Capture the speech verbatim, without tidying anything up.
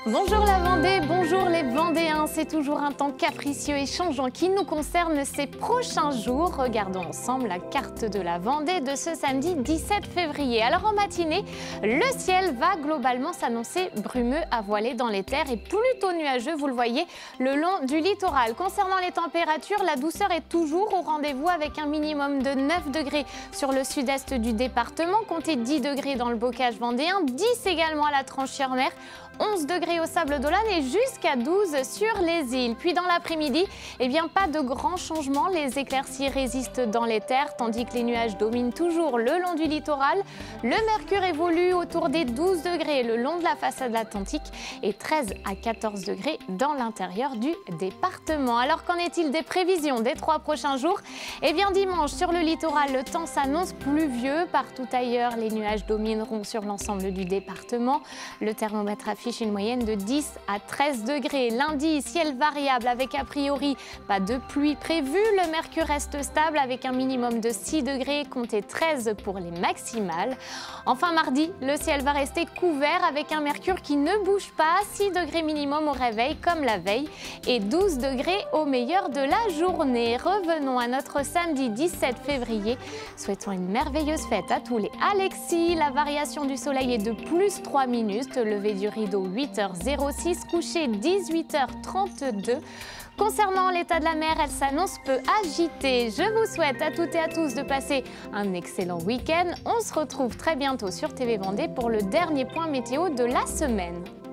Bonjour la Vendée, bonjour les Vendéens. C'est toujours un temps capricieux et changeant qui nous concerne ces prochains jours. Regardons ensemble la carte de la Vendée de ce samedi dix-sept février. Alors en matinée, le ciel va globalement s'annoncer brumeux à voiler dans les terres et plutôt nuageux, vous le voyez, le long du littoral. Concernant les températures, la douceur est toujours au rendez-vous avec un minimum de neuf degrés sur le sud-est du département. Comptez dix degrés dans le bocage vendéen, dix également à la Tranche-sur-Mer, onze degrés au Sable d'Olonne et jusqu'à douze sur les îles. Puis dans l'après-midi, eh bien pas de grands changements. Les éclaircies résistent dans les terres tandis que les nuages dominent toujours le long du littoral. Le mercure évolue autour des douze degrés le long de la façade atlantique et treize à quatorze degrés dans l'intérieur du département. Alors qu'en est-il des prévisions des trois prochains jours? Eh bien dimanche sur le littoral, le temps s'annonce pluvieux. Partout ailleurs, les nuages domineront sur l'ensemble du département. Le thermomètre affiche une moyenne de dix à treize degrés. Lundi, ciel variable avec a priori pas de pluie prévue. Le mercure reste stable avec un minimum de six degrés, comptez treize pour les maximales. Enfin mardi, le ciel va rester couvert avec un mercure qui ne bouge pas, six degrés minimum au réveil comme la veille et douze degrés au meilleur de la journée. Revenons à notre samedi dix-sept février. Souhaitons une merveilleuse fête à tous les Alexis. La variation du soleil est de plus trois minutes. Lever du rideau huit heures zéro six, coucher dix-huit heures trente-deux. Concernant l'état de la mer, elle s'annonce peu agitée. Je vous souhaite à toutes et à tous de passer un excellent week-end. On se retrouve très bientôt sur T V Vendée pour le dernier point météo de la semaine.